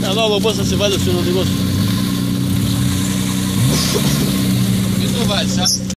Ανάλογα πώς θα σε βάλει ο συνοδηγός. Δεν το βάλεις,